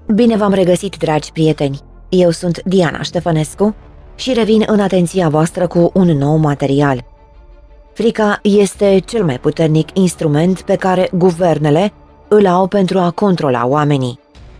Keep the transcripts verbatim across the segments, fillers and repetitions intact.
Bine v-am regăsit, dragi prieteni! Eu sunt Diana Ștefănescu și revin în atenția voastră cu un nou material. Frica este cel mai puternic instrument pe care guvernele îl au pentru a controla oamenii.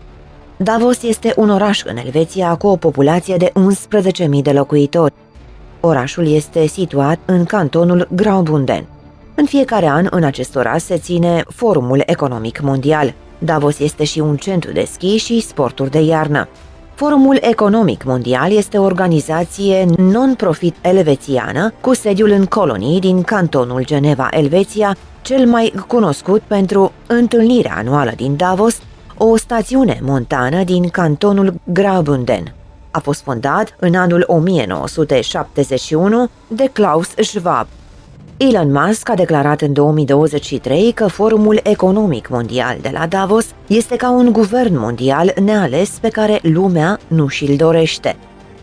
Davos este un oraș în Elveția cu o populație de unsprezece mii de locuitori. Orașul este situat în cantonul Graubünden. În fiecare an, în acest oraș se ține Forumul Economic Mondial. Davos este și un centru de schi și sporturi de iarnă. Forumul Economic Mondial este o organizație non-profit elvețiană cu sediul în Colonii din cantonul Geneva, Elveția, cel mai cunoscut pentru întâlnirea anuală din Davos, o stațiune montană din cantonul Graubünden. A fost fondat în anul o mie nouă sute șaptezeci și unu de Klaus Schwab. Elon Musk a declarat în două mii douăzeci și trei că Forumul Economic Mondial de la Davos este ca un guvern mondial neales pe care lumea nu și-l dorește.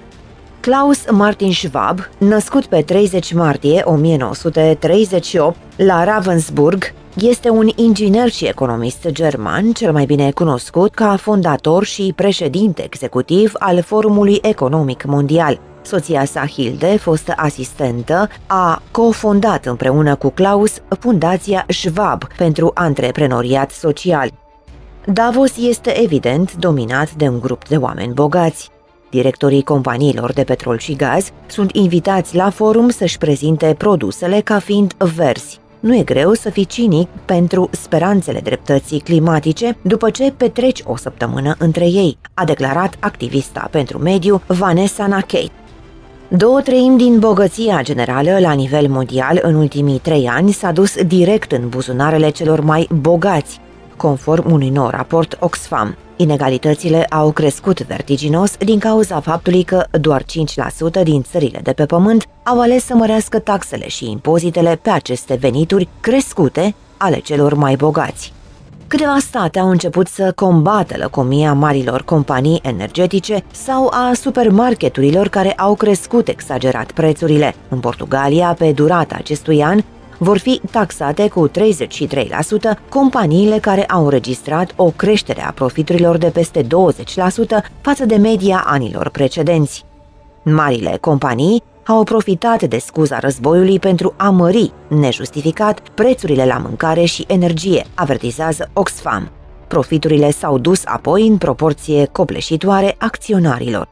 Klaus Martin Schwab, născut pe treizeci martie o mie nouă sute treizeci și opt la Ravensburg, este un inginer și economist german, cel mai bine cunoscut ca fondator și președinte executiv al Forumului Economic Mondial. Soția sa, Hilde, fostă asistentă, a cofondat împreună cu Klaus Fundația Schwab pentru antreprenoriat social. Davos este evident dominat de un grup de oameni bogați. Directorii companiilor de petrol și gaz sunt invitați la forum să-și prezinte produsele ca fiind verzi. Nu e greu să fii cinic pentru speranțele dreptății climatice după ce petreci o săptămână între ei, a declarat activista pentru mediu Vanessa Nakate. Două treimi din bogăția generală la nivel mondial în ultimii trei ani s-a dus direct în buzunarele celor mai bogați, conform unui nou raport Oxfam. Inegalitățile au crescut vertiginos din cauza faptului că doar cinci la sută din țările de pe pământ au ales să mărească taxele și impozitele pe aceste venituri crescute ale celor mai bogați. Câteva state au început să combată lăcomia marilor companii energetice sau a supermarketurilor care au crescut exagerat prețurile. În Portugalia, pe durata acestui an, vor fi taxate cu treizeci și trei la sută companiile care au înregistrat o creștere a profiturilor de peste douăzeci la sută față de media anilor precedenți. Marile companii au profitat de scuza războiului pentru a mări, nejustificat, prețurile la mâncare și energie, avertizează Oxfam. Profiturile s-au dus apoi în proporție copleșitoare acționarilor.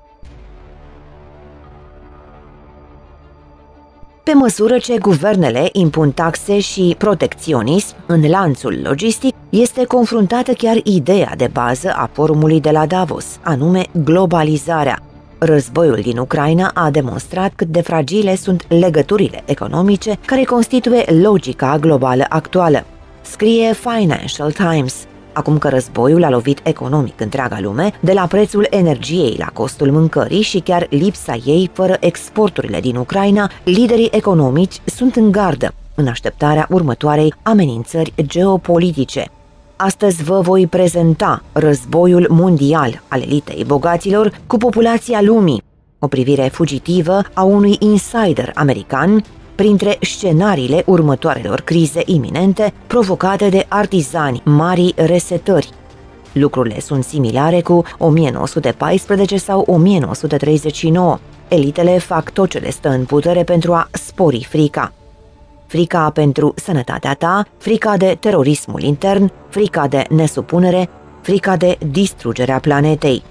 Pe măsură ce guvernele impun taxe și protecționism în lanțul logistic, este confruntată chiar ideea de bază a forumului de la Davos, anume globalizarea. Războiul din Ucraina a demonstrat cât de fragile sunt legăturile economice care constituie logica globală actuală. Scrie Financial Times. Acum că războiul a lovit economic întreaga lume, de la prețul energiei la costul mâncării și chiar lipsa ei fără exporturile din Ucraina, liderii economici sunt în gardă, în așteptarea următoarei amenințări geopolitice. Astăzi vă voi prezenta războiul mondial al elitei bogaților cu populația lumii, o privire fugitivă a unui insider american printre scenariile următoarelor crize iminente provocate de artizani marii resetări. Lucrurile sunt similare cu o mie nouă sute paisprezece sau o mie nouă sute treizeci și nouă. Elitele fac tot ce le stă în putere pentru a spori frica. Frica pentru sănătatea ta, frica de terorismul intern, frica de nesupunere, frica de distrugerea planetei.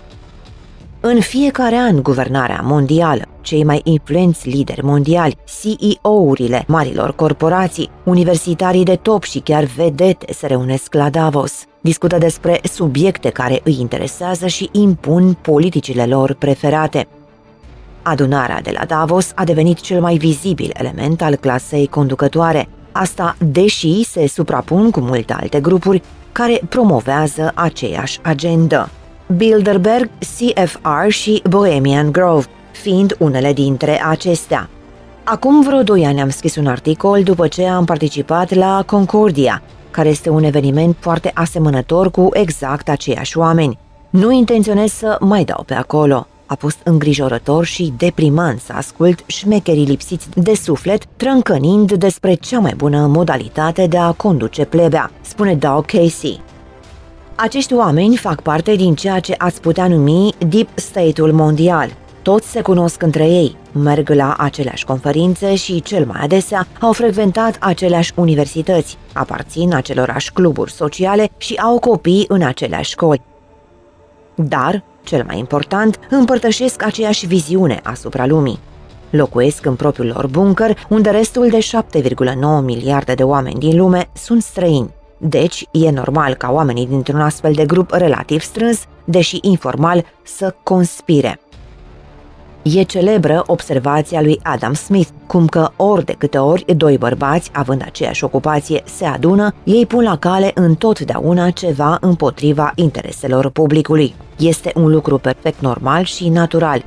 În fiecare an, guvernarea mondială, cei mai influenți lideri mondiali, C E O-urile marilor corporații, universitarii de top și chiar vedete se reunesc la Davos. Discută despre subiecte care îi interesează și impun politicile lor preferate. Adunarea de la Davos a devenit cel mai vizibil element al clasei conducătoare, asta deși se suprapun cu multe alte grupuri care promovează aceeași agendă. Bilderberg, C F R și Bohemian Grove, fiind unele dintre acestea. Acum vreo doi ani am scris un articol după ce am participat la Concordia, care este un eveniment foarte asemănător cu exact aceiași oameni. Nu intenționez să mai dau pe acolo. A fost îngrijorător și deprimant să ascult șmecherii lipsiți de suflet trâncănind despre cea mai bună modalitate de a conduce plebea, spune Doug Casey. Acești oameni fac parte din ceea ce ați putea numi Deep State-ul mondial. Toți se cunosc între ei, merg la aceleași conferințe și, cel mai adesea, au frecventat aceleași universități, aparțin acelorași cluburi sociale și au copii în aceleași școli. Dar, cel mai important, împărtășesc aceeași viziune asupra lumii. Locuiesc în propriul lor bunker, unde restul de șapte virgulă nouă miliarde de oameni din lume sunt străini. Deci, e normal ca oamenii dintr-un astfel de grup relativ strâns, deși informal, să conspire. E celebră observația lui Adam Smith, cum că ori de câte ori doi bărbați, având aceeași ocupație, se adună, ei pun la cale întotdeauna ceva împotriva intereselor publicului. Este un lucru perfect normal și natural.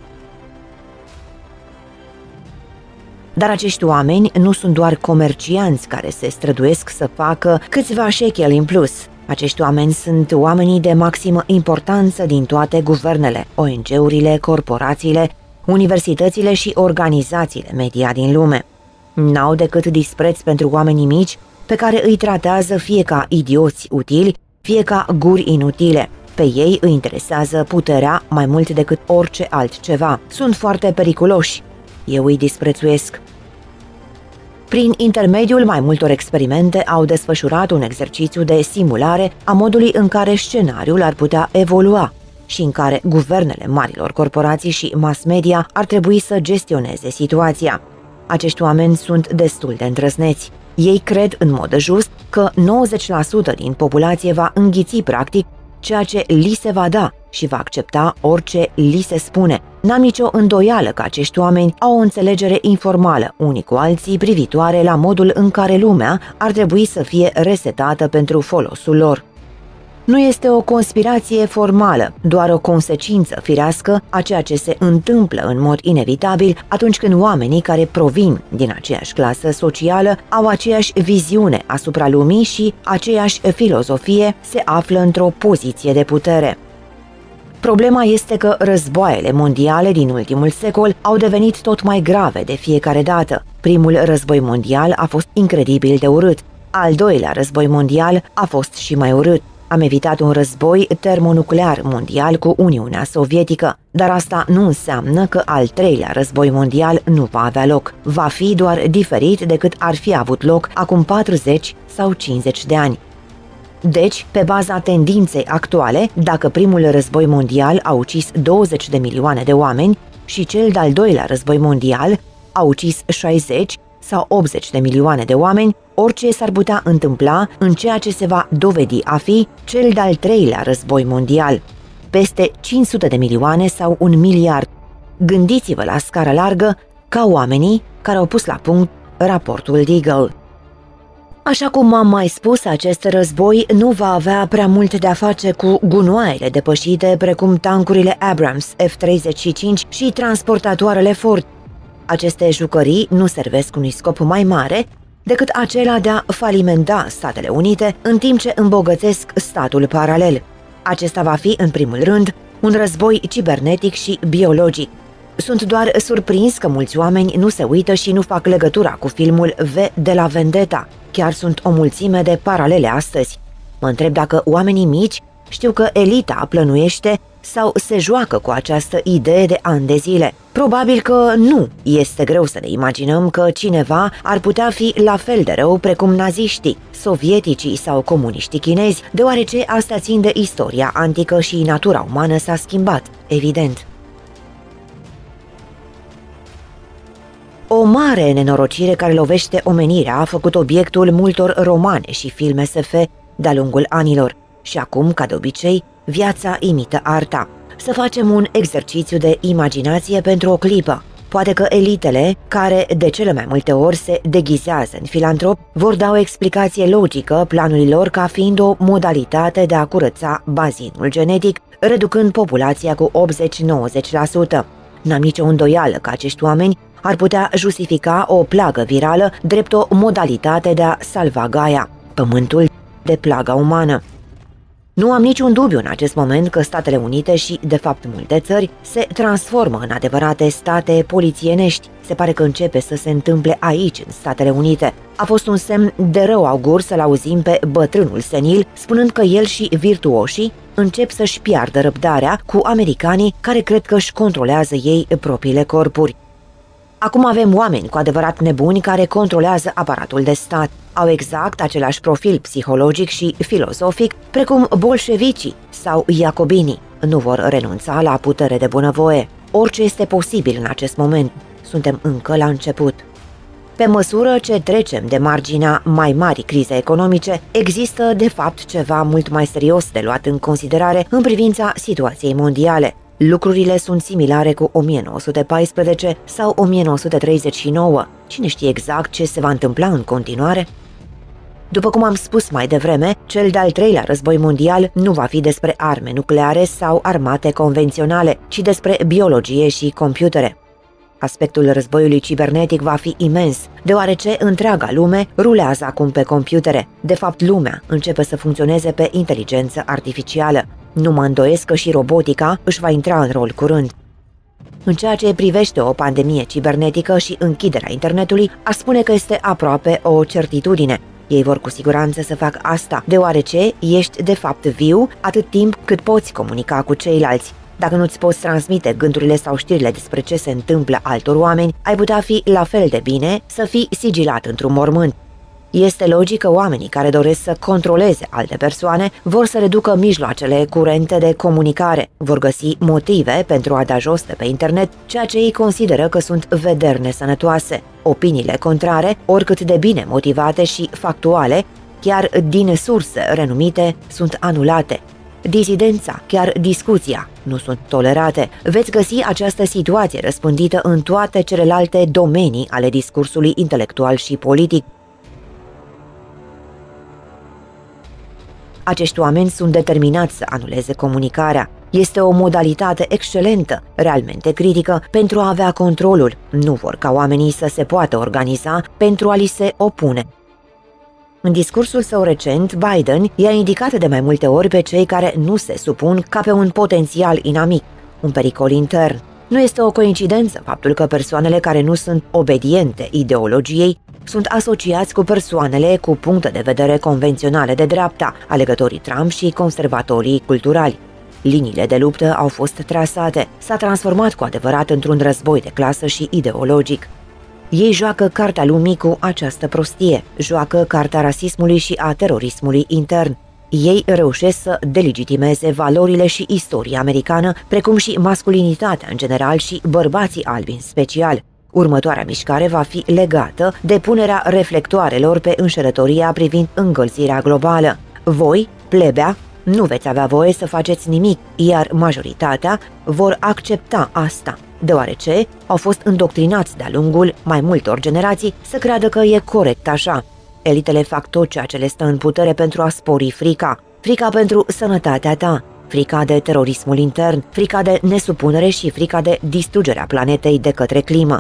Dar acești oameni nu sunt doar comercianți care se străduiesc să facă câțiva șecheli în plus. Acești oameni sunt oamenii de maximă importanță din toate guvernele, O N G-urile, corporațiile, universitățile și organizațiile media din lume. N-au decât dispreț pentru oamenii mici, pe care îi tratează fie ca idioți utili, fie ca guri inutile. Pe ei îi interesează puterea mai mult decât orice altceva. Sunt foarte periculoși. Eu îi disprețuiesc. Prin intermediul mai multor experimente au desfășurat un exercițiu de simulare a modului în care scenariul ar putea evolua și în care guvernele marilor corporații și mass media ar trebui să gestioneze situația. Acești oameni sunt destul de îndrăzneți. Ei cred în mod just că nouăzeci la sută din populație va înghiți practic ceea ce li se va da și va accepta orice li se spune. N-am nicio îndoială că acești oameni au o înțelegere informală unii cu alții privitoare la modul în care lumea ar trebui să fie resetată pentru folosul lor. Nu este o conspirație formală, doar o consecință firească a ceea ce se întâmplă în mod inevitabil atunci când oamenii care provin din aceeași clasă socială au aceeași viziune asupra lumii și aceeași filozofie se află într-o poziție de putere. Problema este că războaiele mondiale din ultimul secol au devenit tot mai grave de fiecare dată. Primul război mondial a fost incredibil de urât. Al doilea război mondial a fost și mai urât. Am evitat un război termonuclear mondial cu Uniunea Sovietică, dar asta nu înseamnă că al treilea război mondial nu va avea loc. Va fi doar diferit decât ar fi avut loc acum patruzeci sau cincizeci de ani. Deci, pe baza tendinței actuale, dacă primul război mondial a ucis douăzeci de milioane de oameni și cel de-al doilea război mondial a ucis șaizeci sau optzeci de milioane de oameni, orice s-ar putea întâmpla în ceea ce se va dovedi a fi cel de-al treilea război mondial. Peste cinci sute de milioane sau un miliard. Gândiți-vă la scară largă ca oamenii care au pus la punct raportul Deagle. Așa cum am mai spus, acest război nu va avea prea mult de-a face cu gunoaiele depășite precum tancurile Abrams F treizeci și cinci și transportatoarele Ford. Aceste jucării nu servesc unui scop mai mare decât acela de a falimenta Statele Unite în timp ce îmbogățesc statul paralel. Acesta va fi, în primul rând, un război cibernetic și biologic. Sunt doar surprins că mulți oameni nu se uită și nu fac legătura cu filmul V de la Vendetta. Chiar sunt o mulțime de paralele astăzi. Mă întreb dacă oamenii mici știu că elita plănuiește sau se joacă cu această idee de ani de zile. Probabil că nu este greu să ne imaginăm că cineva ar putea fi la fel de rău precum naziștii, sovieticii sau comuniștii chinezi, deoarece asta țin de istoria antică și natura umană s-a schimbat, evident. O mare nenorocire care lovește omenirea a făcut obiectul multor romane și filme S F de-a lungul anilor și acum, ca de obicei, viața imită arta. Să facem un exercițiu de imaginație pentru o clipă. Poate că elitele, care de cele mai multe ori se deghizează în filantrop, vor da o explicație logică planului lor ca fiind o modalitate de a curăța bazinul genetic, reducând populația cu optzeci-nouăzeci la sută. N-am nicio îndoială că acești oameni ar putea justifica o plagă virală drept o modalitate de a salva Gaia, pământul, de plaga umană. Nu am niciun dubiu în acest moment că Statele Unite și, de fapt, multe țări se transformă în adevărate state polițienești. Se pare că începe să se întâmple aici, în Statele Unite. A fost un semn de rău augur să-l auzim pe bătrânul senil spunând că el și virtuoșii încep să-și piardă răbdarea cu americanii care cred că își controlează ei propriile corpuri. Acum avem oameni cu adevărat nebuni care controlează aparatul de stat. Au exact același profil psihologic și filozofic precum bolșevicii sau iacobinii. Nu vor renunța la putere de bunăvoie. Orice este posibil în acest moment. Suntem încă la început. Pe măsură ce trecem de marginea mai mari crize economice, există de fapt ceva mult mai serios de luat în considerare în privința situației mondiale. Lucrurile sunt similare cu o mie nouă sute paisprezece sau o mie nouă sute treizeci și nouă. Cine știe exact ce se va întâmpla în continuare? După cum am spus mai devreme, cel de-al treilea război mondial nu va fi despre arme nucleare sau armate convenționale, ci despre biologie și computere. Aspectul războiului cibernetic va fi imens, deoarece întreaga lume rulează acum pe computere. De fapt, lumea începe să funcționeze pe inteligență artificială. Nu mă îndoiesc că și robotica își va intra în rol curând. În ceea ce privește o pandemie cibernetică și închiderea internetului, aș spune că este aproape o certitudine. Ei vor cu siguranță să facă asta, deoarece ești de fapt viu atât timp cât poți comunica cu ceilalți. Dacă nu-ți poți transmite gândurile sau știrile despre ce se întâmplă altor oameni, ai putea fi la fel de bine să fii sigilat într-un mormânt. Este logic că oamenii care doresc să controleze alte persoane vor să reducă mijloacele curente de comunicare, vor găsi motive pentru a da jos de pe internet ceea ce ei consideră că sunt vederi nesănătoase. Opiniile contrare, oricât de bine motivate și factuale, chiar din surse renumite, sunt anulate. Disidența, chiar discuția, nu sunt tolerate. Veți găsi această situație răspândită în toate celelalte domenii ale discursului intelectual și politic. Acești oameni sunt determinați să anuleze comunicarea. Este o modalitate excelentă, realmente critică, pentru a avea controlul. Nu vor ca oamenii să se poată organiza pentru a li se opune. În discursul său recent, Biden i-a indicat de mai multe ori pe cei care nu se supun ca pe un potențial inamic, un pericol intern. Nu este o coincidență faptul că persoanele care nu sunt obediente ideologiei sunt asociați cu persoanele cu puncte de vedere convenționale de dreapta, alegătorii Trump și conservatorii culturali. Liniile de luptă au fost trasate, s-a transformat cu adevărat într-un război de clasă și ideologic. Ei joacă cartea lumii cu această prostie, joacă cartea rasismului și a terorismului intern. Ei reușesc să delegitimeze valorile și istoria americană, precum și masculinitatea în general și bărbații albi în special. Următoarea mișcare va fi legată de punerea reflectoarelor pe înșelătoria privind încălzirea globală. Voi, plebea, nu veți avea voie să faceți nimic, iar majoritatea vor accepta asta, deoarece au fost îndoctrinați de-a lungul mai multor generații să creadă că e corect așa. Elitele fac tot ceea ce le stă în putere pentru a spori frica. Frica pentru sănătatea ta, frica de terorismul intern, frica de nesupunere și frica de distrugerea planetei de către climă.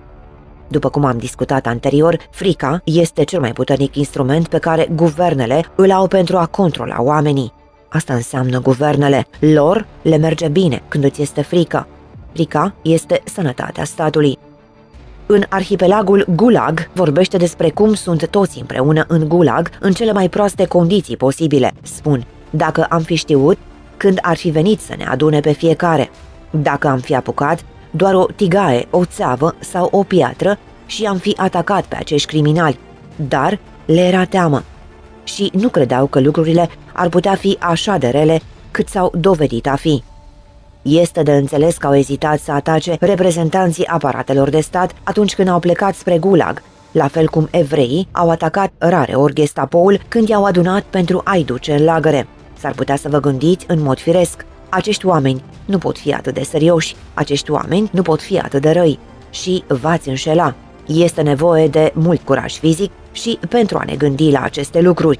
După cum am discutat anterior, frica este cel mai puternic instrument pe care guvernele îl au pentru a controla oamenii. Asta înseamnă guvernele. Lor le merge bine când îți este frică. Frica este sănătatea statului. În arhipelagul Gulag vorbește despre cum sunt toți împreună în Gulag în cele mai proaste condiții posibile. Spun, dacă am fi știut când ar fi venit să ne adune pe fiecare, dacă am fi apucat doar o tigaie, o țeavă sau o piatră și am fi atacat pe acești criminali, dar le era teamă și nu credeau că lucrurile ar putea fi așa de rele cât s-au dovedit a fi. Este de înțeles că au ezitat să atace reprezentanții aparatelor de stat atunci când au plecat spre Gulag, la fel cum evreii au atacat rare ori Gestapoul când i-au adunat pentru a-i duce în lagăre. S-ar putea să vă gândiți în mod firesc, acești oameni nu pot fi atât de serioși, acești oameni nu pot fi atât de răi și v-ați înșela. Este nevoie de mult curaj fizic și pentru a ne gândi la aceste lucruri.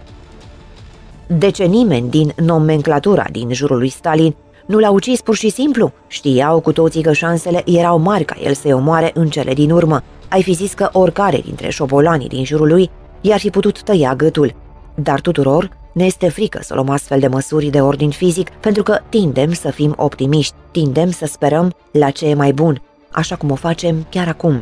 De ce nimeni din nomenclatura din jurul lui Stalin nu l-a ucis pur și simplu? Știau cu toții că șansele erau mari ca el să-i omoare în cele din urmă. Ai fi zis că oricare dintre șobolanii din jurul lui i-ar fi putut tăia gâtul. Dar tuturor Ne este frică să luăm astfel de măsuri de ordin fizic pentru că tindem să fim optimiști, tindem să sperăm la ce e mai bun, așa cum o facem chiar acum.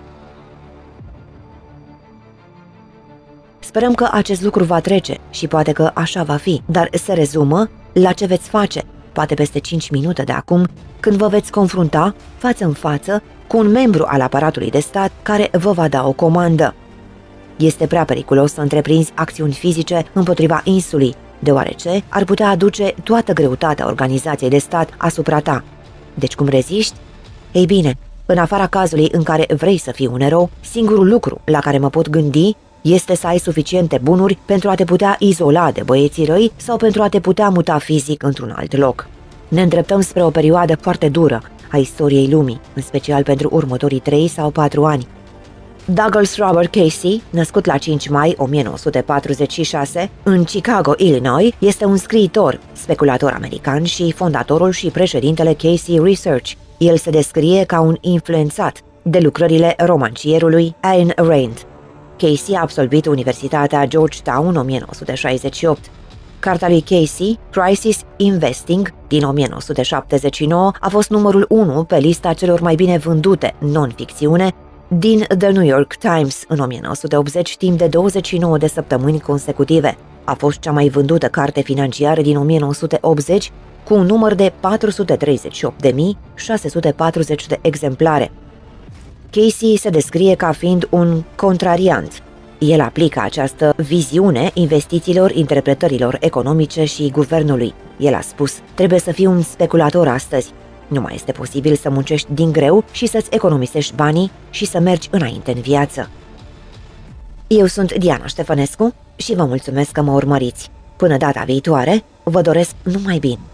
Sperăm că acest lucru va trece și poate că așa va fi, dar se rezumă la ce veți face, poate peste cinci minute de acum, când vă veți confrunta față în față cu un membru al aparatului de stat care vă va da o comandă. Este prea periculos să întreprinzi acțiuni fizice împotriva insulii, deoarece ar putea aduce toată greutatea organizației de stat asupra ta. Deci cum reziști? Ei bine, în afara cazului în care vrei să fii un erou, singurul lucru la care mă pot gândi este să ai suficiente bunuri pentru a te putea izola de băieții răi sau pentru a te putea muta fizic într-un alt loc. Ne îndreptăm spre o perioadă foarte dură a istoriei lumii, în special pentru următorii trei sau patru ani. Douglas Robert Casey, născut la cinci mai o mie nouă sute patruzeci și șase în Chicago, Illinois, este un scriitor, speculator american și fondatorul și președintele Casey Research. El se descrie ca un influențat de lucrările romancierului Ayn Rand. Casey a absolvit Universitatea Georgetown o mie nouă sute șaizeci și opt. Cartea lui Casey, Crisis Investing, din o mie nouă sute șaptezeci și nouă, a fost numărul unu pe lista celor mai bine vândute non-ficțiune din The New York Times în o mie nouă sute optzeci, timp de douăzeci și nouă de săptămâni consecutive. A fost cea mai vândută carte financiară din o mie nouă sute optzeci, cu un număr de patru sute treizeci și opt de mii șase sute patruzeci de exemplare. Casey se descrie ca fiind un contrariant. El aplică această viziune investițiilor, interpretărilor economice și guvernului. El a spus, trebuie să fii un speculator astăzi. Nu mai este posibil să muncești din greu și să-ți economisești banii și să mergi înainte în viață. Eu sunt Diana Ștefănescu și vă mulțumesc că mă urmăriți. Până data viitoare, vă doresc numai bine!